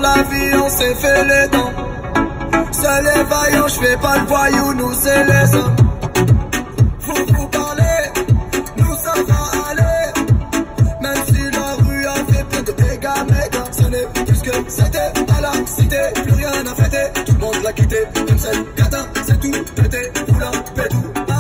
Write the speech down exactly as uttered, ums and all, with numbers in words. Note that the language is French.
la vie, on s'est fait les dents. Seuls les vaillants, je fais pas le voyou, nous c'est les hommes. Faut vous parler, nous ça va aller. Même si la rue a fait plein de dégâts, méga, ce n'est plus que c'était à la cité, plus rien à fêter. Tout le monde l'a quitté, même seul gâtin, c'est tout pété, roulant, tout tout.